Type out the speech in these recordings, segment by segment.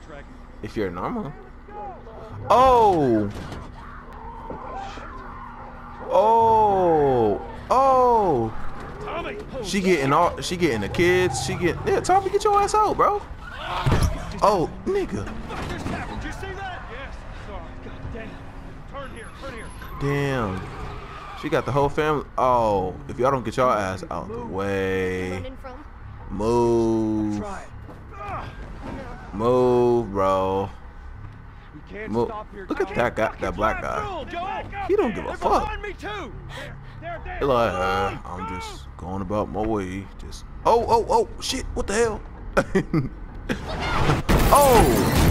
If you're normal. Oh. Oh. Oh. She getting the kids. Yeah, Tommy, get your ass out, bro. Oh, nigga. Did you see that? Yes. Sorry. God damn. Turn here. Damn. She got the whole family. Oh, if y'all don't get your ass out the way. Move. Move, bro. Move. Look at that guy, that black guy. He don't give a fuck. He's like, I'm just going about my way. Just oh, shit, what the hell? Oh.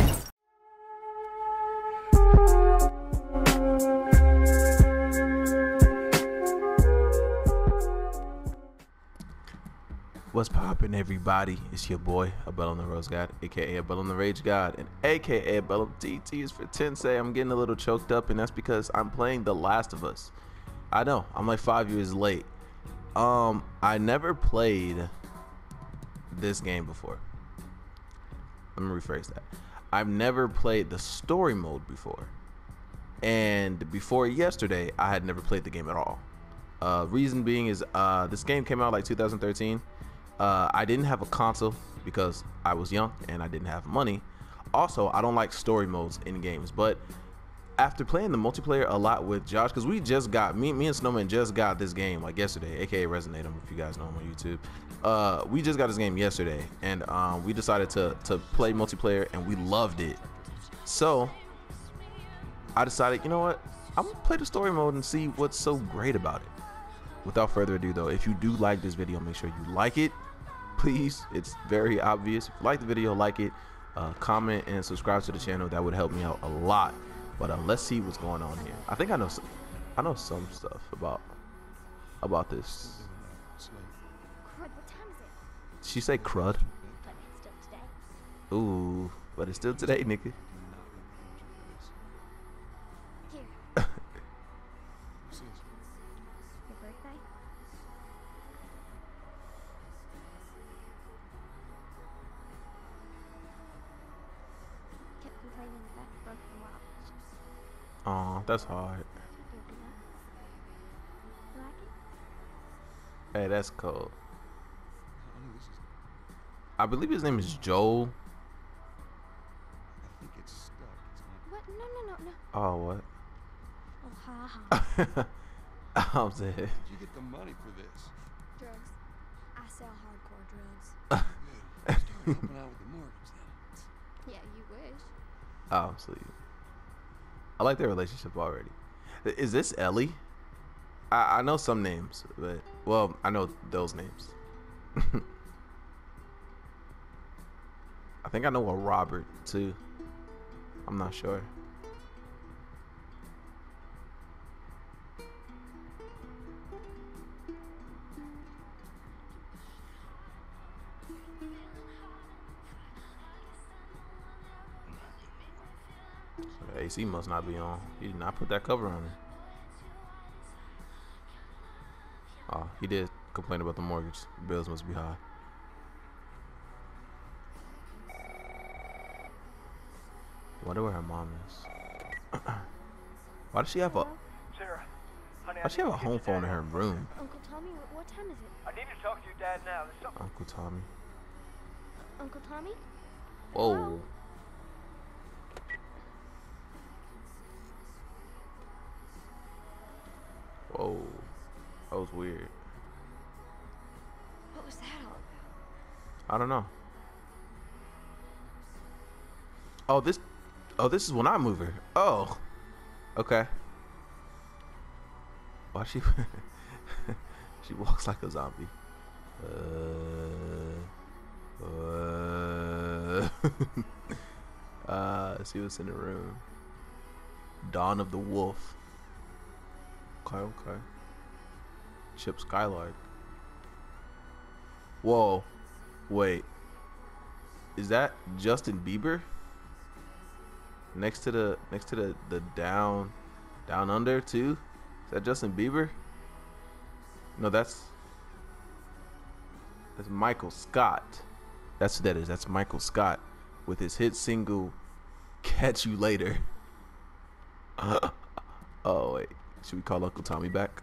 What's poppin', everybody? It's your boy, Abellum the Rose God, aka Abellum the Rage God, and aka Abellum TT is for Tensei. I'm getting a little choked up, and that's because I'm playing The Last of Us. I know, I'm like 5 years late. I never played this game before. Let me rephrase that. I've never played the story mode before. And before yesterday, I had never played the game at all. Reason being is this game came out like 2013. I didn't have a console because I was young and I didn't have money. Also, I don't like story modes in games, but after playing the multiplayer a lot with Josh, because we just got me and Snowman just got this game like yesterday, aka Resonate him if you guys know him on YouTube. We just got this game yesterday, and we decided to play multiplayer, and we loved it. So I decided, you know what, I'm gonna play the story mode and see what's so great about it. Without further ado though, if you do like this video, make sure you like it, please. It's very obvious. If you like the video, like it, comment and subscribe to the channel. That would help me out a lot. But let's see what's going on here. I think I know some stuff about this. Crud, what time is it? She say crud? But it's still today. Ooh, but it's still today, nigga. Here. Your birthday? Kept complaining that broke the wall. Aw, that's hard. You like it? Hey, that's cool. I believe his name is Joel. I think it's stuck. What? No. Oh, what? Oh, ha. I'm dead. Did you get the money for this? Drugs. I sell hardcore drugs. Good. Start helping out with the mortgage then. Yeah, you wish. Oh, I'm sleeping. I like their relationship already. Is this Ellie? I know some names, but well, I know those names. I think I know a Robert too. I'm not sure. The AC must not be on. He did not put that cover on her. Oh, he did complain about the mortgage. Bills must be high. Wonder where her mom is. Why does she have a Sarah, honey, Why does she have a home phone in her room? Uncle Tommy, what time is it? I need to talk to your dad now. There's something. Uncle Tommy. Uncle Tommy? Whoa. Whoa. That was weird. What was that all about? I don't know. Oh, this is when I move her. Oh. Okay. Why she she walks like a zombie. Let's see what's in the room. Dawn of the Wolf. Okay. Chip Skylark. Whoa. Wait. Is that Justin Bieber? Next to the down under too? Is that Justin Bieber? No, that's Michael Scott. That's who that is. That's Michael Scott. with his hit single "Catch You Later." Oh wait, should we call Uncle Tommy back?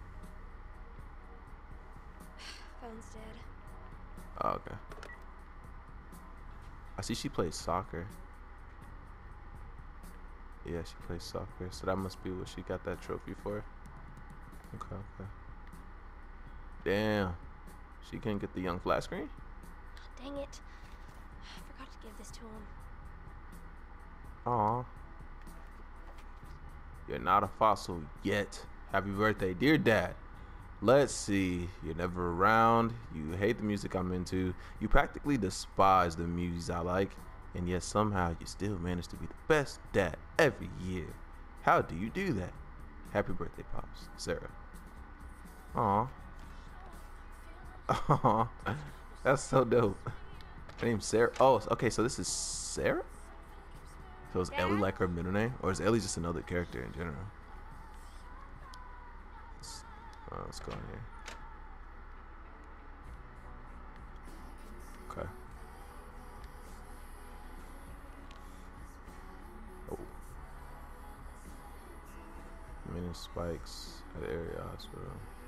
Phone's dead. Oh, okay. I see she plays soccer. Yeah, she plays soccer, so that must be what she got that trophy for. Okay, okay. Damn, she couldn't get the young flat screen? Dang it. I forgot to give this to him. Aw. You're not a fossil yet. Happy birthday, dear Dad. Let's see. You're never around. You hate the music I'm into. You practically despise the movies I like. And yet somehow you still manage to be the best dad every year. How do you do that? Happy birthday, Pops. Sarah. Aw. Aw. That's so dope. Her name's Sarah. Oh, okay, so this is Sarah? So is Ellie like her middle name? Or is Ellie just another character in general? Let's go in here. Okay. Oh. Minute spikes at area hospital.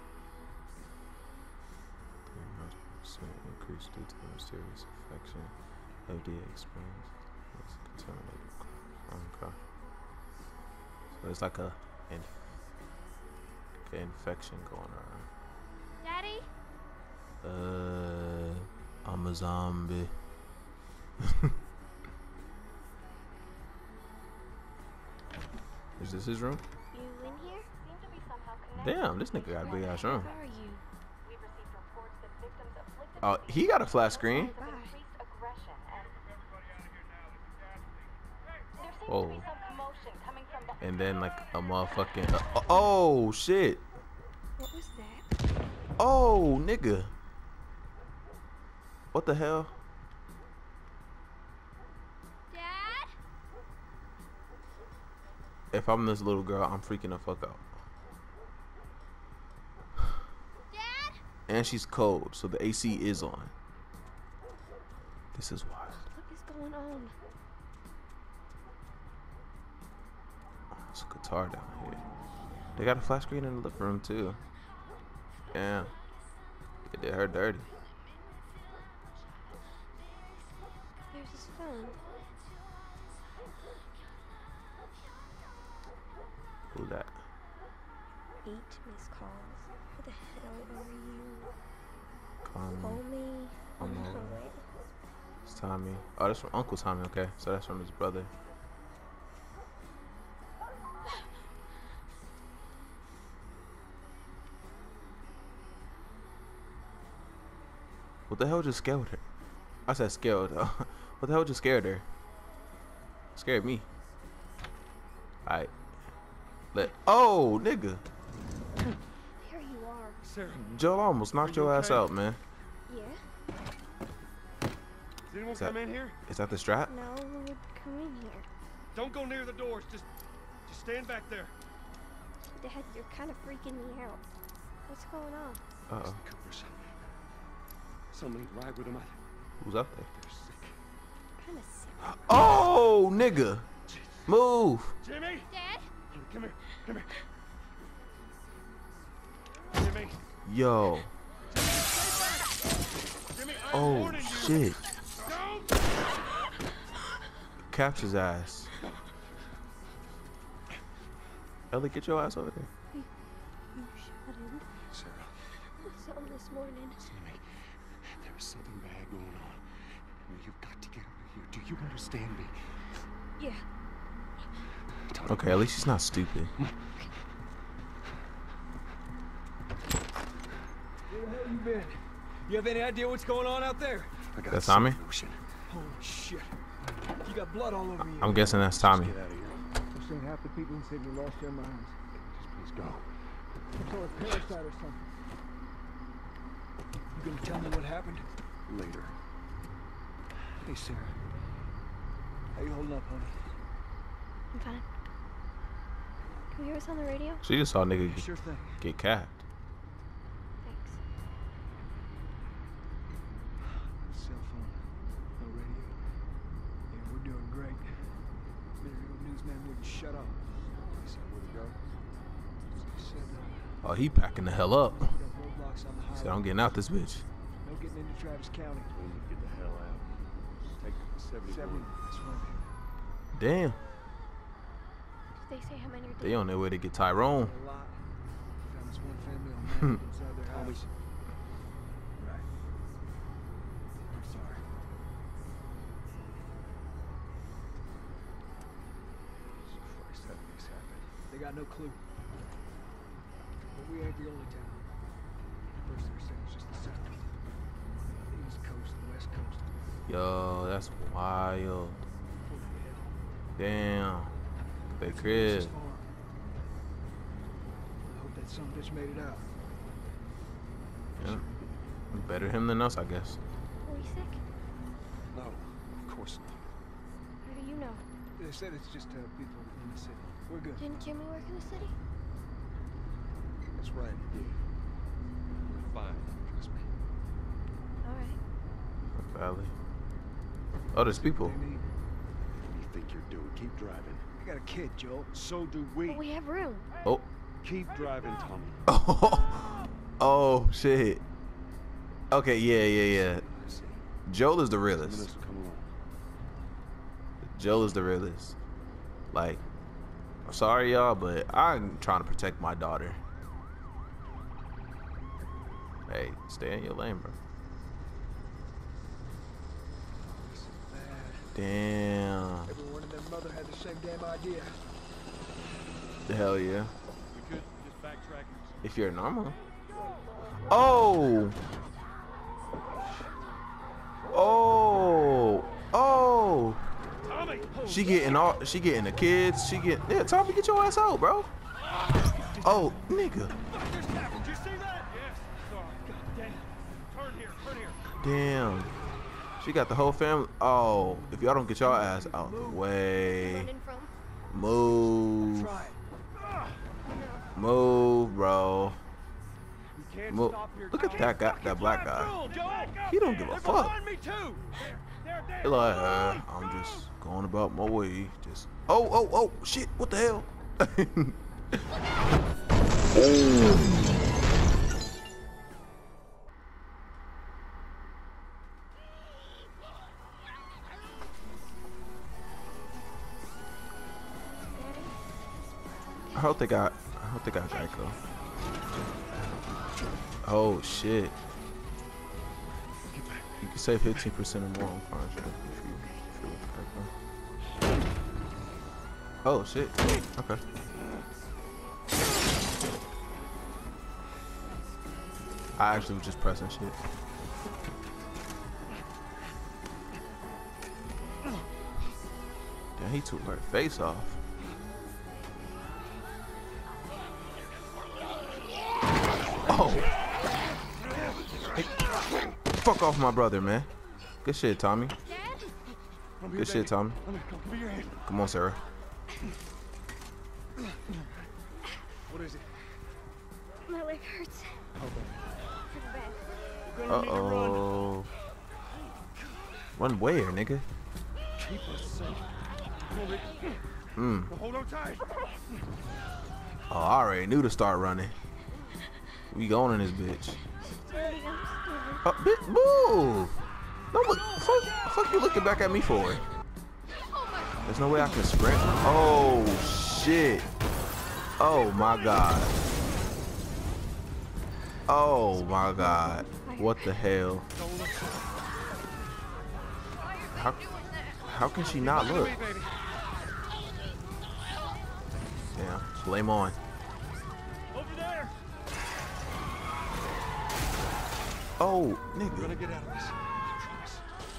300% increase due to the mysterious infection. FDA explains. It's contaminated. Okay. So there's like a infection going on. Daddy? I'm a zombie. Is this his room? You in here? Seem to be somehow connected. Damn, this nigga got a big ass room. Where are you? We've received reports that victims afflicted Oh, with he got a flat screen. signs of increased aggression and there seems Whoa. to be some commotion coming from the And then like a motherfucking oh shit. What was that? Oh nigga. What the hell? Dad? If I'm this little girl, I'm freaking the fuck out. Dad? And she's cold, so the AC is on. This is wild. What is going on? There's a guitar down here. They got a flat screen in the living room too. Damn. They did her dirty. There's his phone. Who that? 8 missed calls. Who the hell are you? Call Call me. me. I'm Oh, over. wait. It's Tommy. Oh, that's from Uncle Tommy. Okay, so that's from his brother. What the hell just scared her? I said scared. What the hell just scared her? Scared me. Alright. Oh, nigga. Here you are. Sarah, Joel almost knocked Are you your ass okay? out, man. Yeah? does anyone Is that- come in here? Is that the strap? No one would come in here. Don't go near the doors. Just stand back there. Dad, you're kind of freaking me out. What's going on? Uh-oh. Coopers. Somebody ride with them. Who's up there? They're sick. Kind of sick. Oh, nigga. Move. Jimmy, Dad? come here. Come here. Jimmy, Yo. Jimmy, I'm Oh, warning you. shit. Don't. Caps his ass. Ellie, get your ass over there. You shot him. Sarah, I saw him this morning. listen to me. There is something bad going on. You've got to get out of here. Do you understand me? Yeah. Tony, Okay, at least she's not stupid. Where the hell you been? You have any idea what's going on out there? I got That's a Tommy? solution. Holy shit. You got blood all over you. I'm guessing that's Tommy. Get out of here. I've seen half the people in Sydney lost their minds. Just please go. Some sort of parasite or something. You gonna tell me what happened? Later. Hey, Sarah. How you holding up, honey? I'm fine. Can you hear us on the radio? She just saw a nigga Sure thing. get capped. Thanks. Cell phone. No radio. Newsman wouldn't shut up. He said where to go? He said, Oh, he packing the hell up. we got roadblocks on the highway. Said I'm getting out this bitch. No getting into Travis County. We need to get the hell out. Take 71. 70. That's one. Damn, Did they say how many are they dead? on their way to get Tyrone. A lot. Found this one family on land inside their house. Right. I'm sorry. Christ, how did this happen? They got no clue. But we ain't the only town. First they were saying it's just the south. The east coast, the west coast. Yo, that's wild. Full of hell. Damn, they It's crib. his farm. I hope that son of a bitch made it out. Yeah. Better him than us, I guess. Were you sick? No, of course not. How do you know? They said it's just people in the city. We're good. Didn't Jimmy work in the city? That's right, he did. We're fine, trust me. All right. Valley. Oh, there's people. They need. What do you think you're doing? Keep driving. I got a kid, Joel. So do we. But we have room. Oh, Keep driving, Tommy. oh, shit. Okay, yeah. I see. Joel is the Someone realest. else will come along. Joel is the realest. Like, I'm sorry, y'all, but I'm trying to protect my daughter. Hey, stay in your lane, bro. This is bad. Damn. Everyone and their mother had the same damn idea. Hell yeah. We could just backtrack. If you're normal. Oh. Oh. Oh. Tommy! She getting the kids. Yeah, Tommy, get your ass out, bro. Oh, nigga. What just happened? Did you see that? Yes, sorry. God damn. Turn here, turn here. Damn. She got the whole family. Oh, if y'all don't get y'all ass out the way. Running from? Move. Try it. Move, bro. We can't Move. stop here. Look at that guy, that black guy. He don't give a They're fuck. behind me too. They're He like, I'm just going about my way. Just oh, shit, what the hell? I hope they got Geico. Oh shit. You can save 15% or more on car insurance if you with Geico. Oh shit. Okay. I actually was just pressing shit. Damn, he took her face off. Oh. Hey, fuck off my brother, man. Good shit, Tommy. Good shit, Tommy. Give me your hand. Come on, Sarah. What is it? My leg hurts. Pretty bad. Uh-oh. Run where, nigga? Keep us safe. Come on, Rick. Mm. Now hold on tight. Oh, I already knew to start running. We going in this bitch. Daddy, I'm scared. Oh, bitch, move! No, look, fuck you looking back at me for? There's no way I can sprint. Oh, shit. Oh, my God. Oh, my God. What the hell? How can she not look? Damn, blame on. Over there. Oh, We're gonna nigga. get out of this. Promise.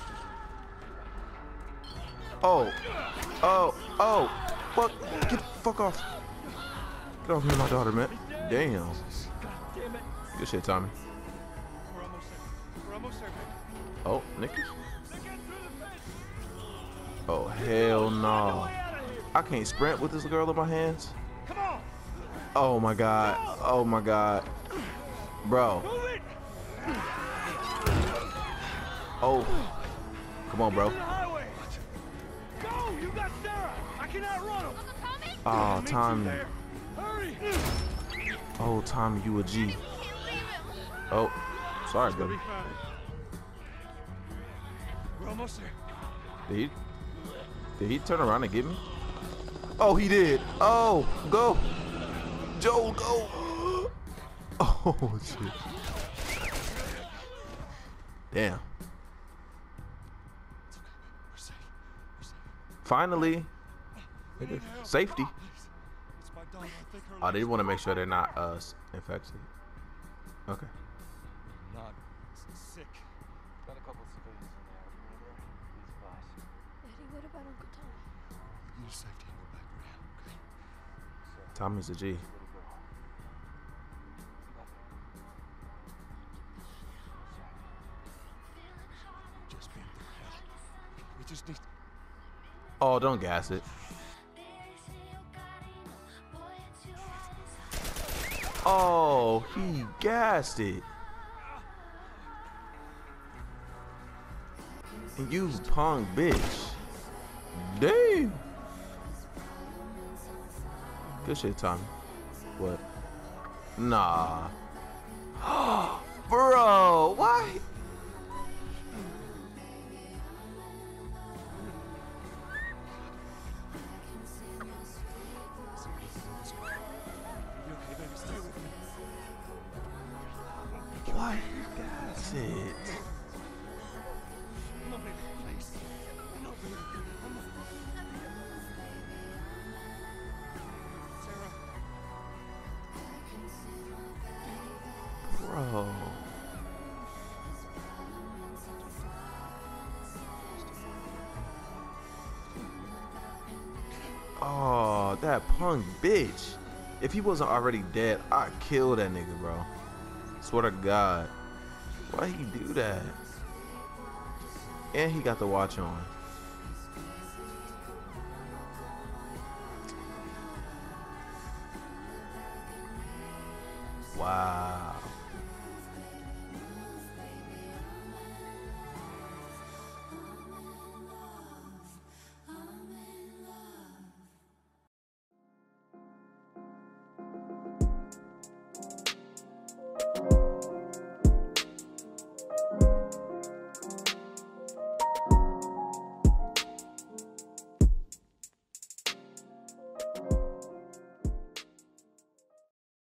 Oh, fuck, fuck off. Get off me, my daughter, man. Damn. God damn it. Good shit, Tommy. We're almost there. We're almost there, baby. Oh, nigga. They're getting through the fence. Oh, hell no. I can't sprint with this girl in my hands. Come on. Oh my God. Oh my God. Bro. Move it. Oh. Come on, bro. To the highway. Go. You got Sarah. I can outrun him. Oh, Tommy. There. Hurry. Oh, Tommy, you a G. Oh, sorry, We'll buddy. be fine. We're almost there. Did he turn around and get me? Oh, he did. Oh, go. Joel, go. Oh, shit. Damn. We're safe. We're safe. Finally. Nigga, safety. It's my daughter. I think her Oh, they legs want to make sure they're not infected. Okay. not sick. Got a couple civilians in there. Remember? These supplies. Eddie, what about Uncle Tom? You to safety and we're back around, okay? Tommy's a G. Way to go. We've just been through hell. We just need. Oh, don't gas it. Oh, he gassed it. And you punk bitch. Damn. Good shit, Tommy. What? Nah. Bro, why? You okay, baby? Stay with me. Why you gas it? No, baby, please. No, baby. I'm not. Sarah. Bro. Oh, that punk bitch. If he wasn't already dead, I'd kill that nigga, bro. Swear to God. Why he do that? And he got the watch on. Wow.